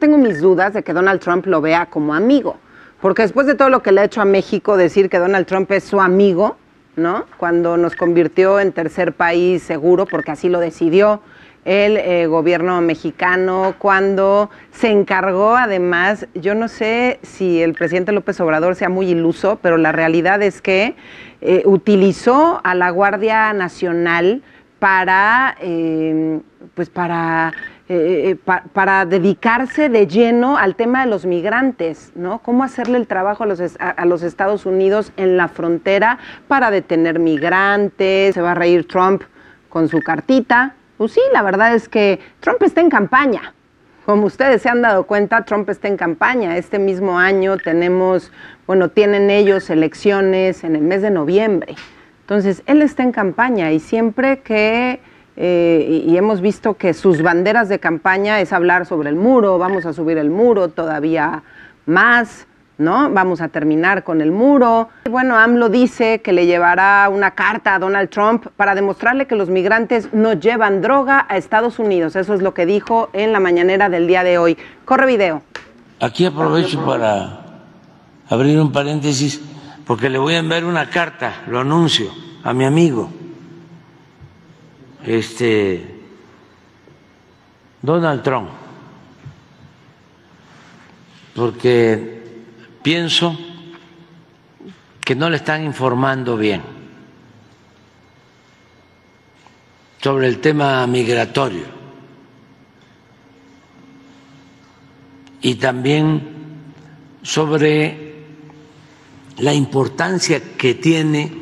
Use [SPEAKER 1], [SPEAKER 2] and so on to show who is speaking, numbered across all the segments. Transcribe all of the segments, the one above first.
[SPEAKER 1] tengo mis dudas de que Donald Trump lo vea como amigo, porque después de todo lo que le ha hecho a México, decir que Donald Trump es su amigo, ¿no? Cuando nos convirtió en tercer país seguro, porque así lo decidió el gobierno mexicano, cuando se encargó, además, yo no sé si el presidente López Obrador sea muy iluso, pero la realidad es que utilizó a la Guardia Nacional para dedicarse de lleno al tema de los migrantes, ¿no? Cómo hacerle el trabajo a los Estados Unidos en la frontera para detener migrantes. Se va a reír Trump con su cartita. Pues sí, la verdad es que Trump está en campaña. Como ustedes se han dado cuenta, Trump está en campaña. Este mismo año tienen ellos elecciones en el mes de noviembre. Entonces, él está en campaña y siempre que... y hemos visto que sus banderas de campaña es hablar sobre el muro, vamos a subir el muro todavía más, ¿no? Vamos a terminar con el muro. Bueno, AMLO dice que le llevará una carta a Donald Trump para demostrarle que los migrantes no llevan droga a Estados Unidos. Eso es lo que dijo en la mañanera del día de hoy. Corre video.
[SPEAKER 2] Aquí aprovecho para abrir un paréntesis porque le voy a enviar una carta, lo anuncio, a mi amigo Donald Trump, porque pienso que no le están informando bien sobre el tema migratorio y también sobre la importancia que tiene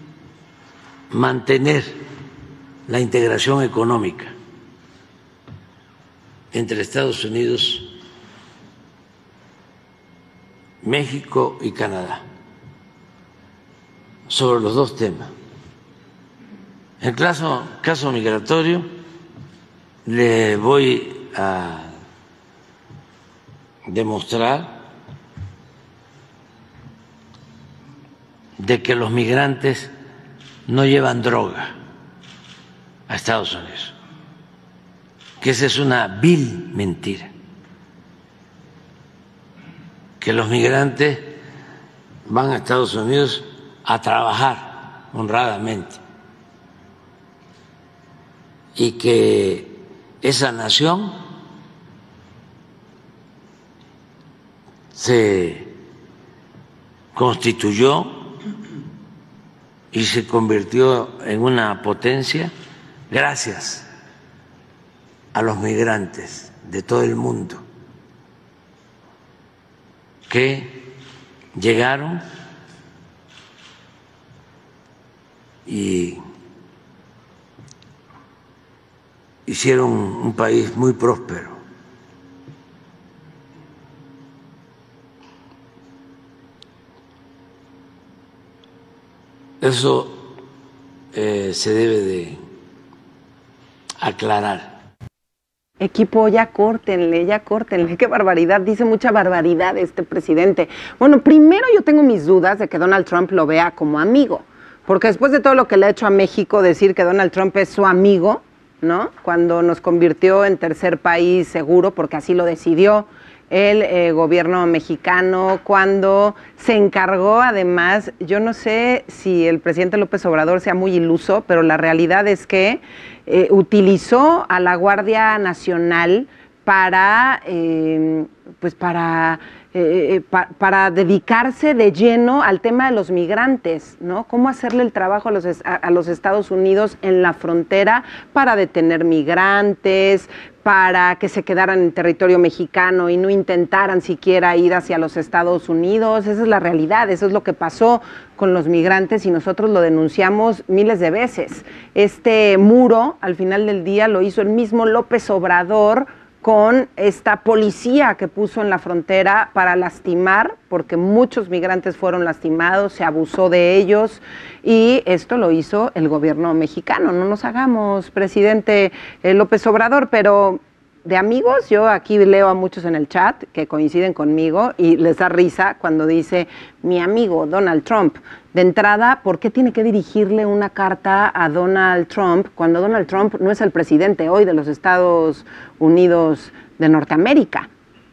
[SPEAKER 2] mantener la integración económica entre Estados Unidos, México y Canadá, sobre los dos temas. En el caso migratorio, le voy a demostrar de que los migrantes no llevan droga a Estados Unidos, que esa es una vil mentira, que los migrantes van a Estados Unidos a trabajar honradamente y que esa nación se constituyó y se convirtió en una potencia gracias a los migrantes de todo el mundo que llegaron y hicieron un país muy próspero. Eso se debe de aclarar.
[SPEAKER 1] Equipo, ya córtenle, qué barbaridad, dice mucha barbaridad este presidente. Bueno, primero yo tengo mis dudas de que Donald Trump lo vea como amigo, porque después de todo lo que le ha hecho a México, decir que Donald Trump es su amigo, ¿no? Cuando nos convirtió en tercer país seguro, porque así lo decidió el gobierno mexicano, cuando se encargó, además, yo no sé si el presidente López Obrador sea muy iluso, pero la realidad es que utilizó a la Guardia Nacional para dedicarse de lleno al tema de los migrantes, ¿no? Cómo hacerle el trabajo a los Estados Unidos en la frontera para detener migrantes, para que se quedaran en territorio mexicano y no intentaran siquiera ir hacia los Estados Unidos. Esa es la realidad, eso es lo que pasó con los migrantes y nosotros lo denunciamos miles de veces. Este muro, al final del día, lo hizo el mismo López Obrador con esta policía que puso en la frontera para lastimar, porque muchos migrantes fueron lastimados, se abusó de ellos, y esto lo hizo el gobierno mexicano. No nos hagamos, presidente López Obrador, pero de amigos, yo aquí leo a muchos en el chat que coinciden conmigo y les da risa cuando dice mi amigo Donald Trump. De entrada, ¿por qué tiene que dirigirle una carta a Donald Trump cuando Donald Trump no es el presidente hoy de los Estados Unidos de Norteamérica?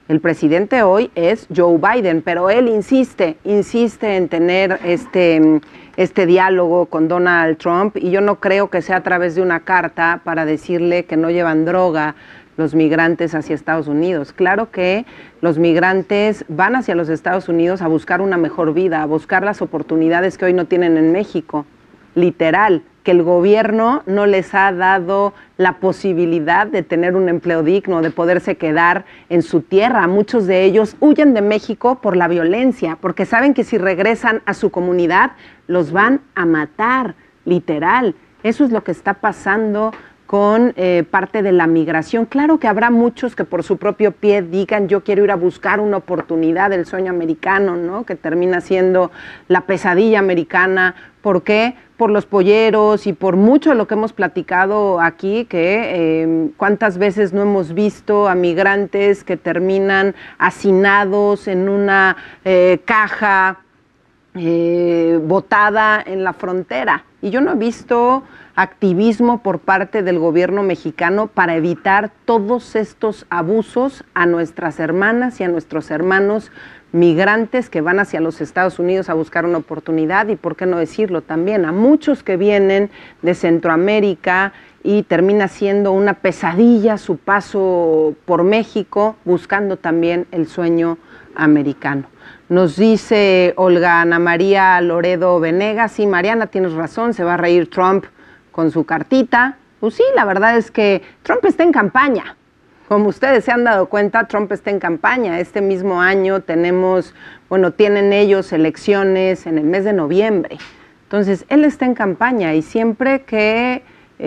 [SPEAKER 1] El presidente hoy es Joe Biden, pero él insiste en tener este diálogo con Donald Trump, y yo no creo que sea a través de una carta para decirle que no llevan droga los migrantes hacia Estados Unidos. Claro que los migrantes van hacia los Estados Unidos a buscar una mejor vida, a buscar las oportunidades que hoy no tienen en México, literal, que el gobierno no les ha dado la posibilidad de tener un empleo digno, de poderse quedar en su tierra. Muchos de ellos huyen de México por la violencia, porque saben que si regresan a su comunidad los van a matar, literal. Eso es lo que está pasando con parte de la migración. Claro que habrá muchos que por su propio pie digan, yo quiero ir a buscar una oportunidad, el sueño americano, ¿no? Que termina siendo la pesadilla americana. ¿Por qué? Por los polleros y por mucho de lo que hemos platicado aquí, que cuántas veces no hemos visto a migrantes que terminan hacinados en una caja botada en la frontera. Y yo no he visto activismo por parte del gobierno mexicano para evitar todos estos abusos a nuestras hermanas y a nuestros hermanos migrantes que van hacia los Estados Unidos a buscar una oportunidad, y por qué no decirlo también a muchos que vienen de Centroamérica y termina siendo una pesadilla su paso por México buscando también el sueño americano. Nos dice Olga Ana María Loredo Venegas, sí, Mariana, tienes razón, se va a reír Trump con su cartita. Pues sí, la verdad es que Trump está en campaña. Como ustedes se han dado cuenta, Trump está en campaña. Este mismo año tienen ellos elecciones en el mes de noviembre. Entonces, él está en campaña, y siempre que,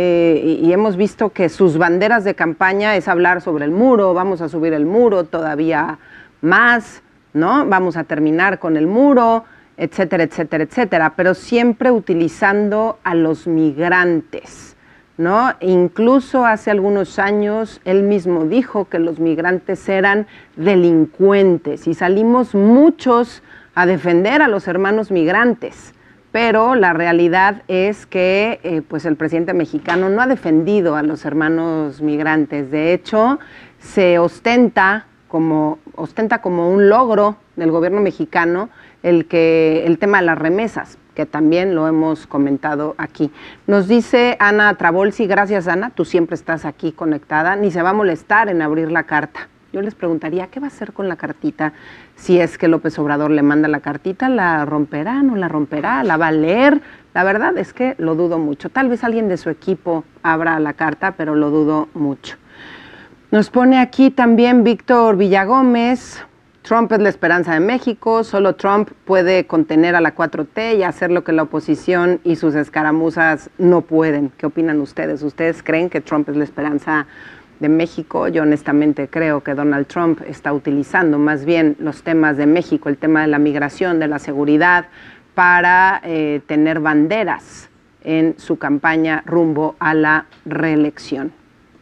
[SPEAKER 1] y hemos visto que sus banderas de campaña es hablar sobre el muro, vamos a subir el muro todavía más, ¿no? Vamos a terminar con el muro, etcétera, etcétera, etcétera, pero siempre utilizando a los migrantes, ¿no? Incluso hace algunos años él mismo dijo que los migrantes eran delincuentes, y salimos muchos a defender a los hermanos migrantes, pero la realidad es que pues el presidente mexicano no ha defendido a los hermanos migrantes. De hecho, se ostenta como un logro del gobierno mexicano el tema de las remesas, que también lo hemos comentado aquí. Nos dice Ana Travolsi, gracias Ana, tú siempre estás aquí conectada, ni se va a molestar en abrir la carta. Yo les preguntaría, ¿qué va a hacer con la cartita? Si es que López Obrador le manda la cartita, ¿la romperá, no la romperá, la va a leer? La verdad es que lo dudo mucho. Tal vez alguien de su equipo abra la carta, pero lo dudo mucho. Nos pone aquí también Víctor Villagómez, Trump es la esperanza de México, solo Trump puede contener a la 4T y hacer lo que la oposición y sus escaramuzas no pueden. ¿Qué opinan ustedes? ¿Ustedes creen que Trump es la esperanza de México? Yo honestamente creo que Donald Trump está utilizando más bien los temas de México, el tema de la migración, de la seguridad, para tener banderas en su campaña rumbo a la reelección.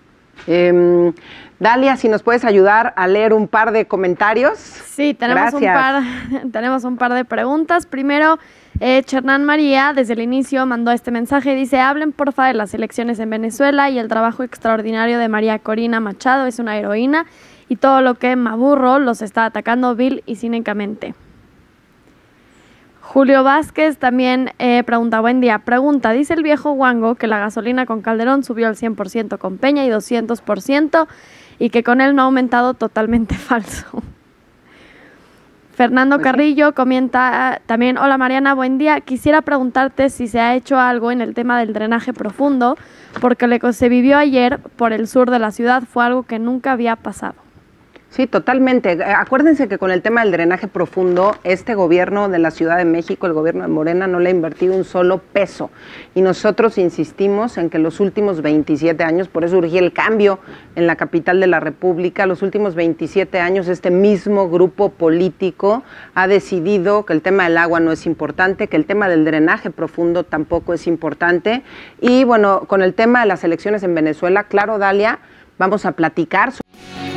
[SPEAKER 1] Dalia, si nos puedes ayudar a leer un par de comentarios.
[SPEAKER 3] Sí, tenemos un par de preguntas. Primero, Chernán María, desde el inicio, mandó este mensaje y dice: hablen porfa de las elecciones en Venezuela y el trabajo extraordinario de María Corina Machado, es una heroína, y todo lo que Maburro los está atacando vil y cínicamente. Julio Vázquez también pregunta, buen día, pregunta, dice el viejo Wango que la gasolina con Calderón subió al 100% con Peña y 200%, y que con él no ha aumentado, totalmente falso. Fernando Carrillo comenta también, hola Mariana, buen día, quisiera preguntarte si se ha hecho algo en el tema del drenaje profundo, porque lo que se vivió ayer por el sur de la ciudad fue algo que nunca había pasado.
[SPEAKER 1] Sí, totalmente. Acuérdense que con el tema del drenaje profundo, este gobierno de la Ciudad de México, el gobierno de Morena, no le ha invertido un solo peso. Y nosotros insistimos en que los últimos 27 años, por eso urgía el cambio en la capital de la República, los últimos 27 años este mismo grupo político ha decidido que el tema del agua no es importante, que el tema del drenaje profundo tampoco es importante. Y bueno, con el tema de las elecciones en Venezuela, claro, Dalia, vamos a platicar sobre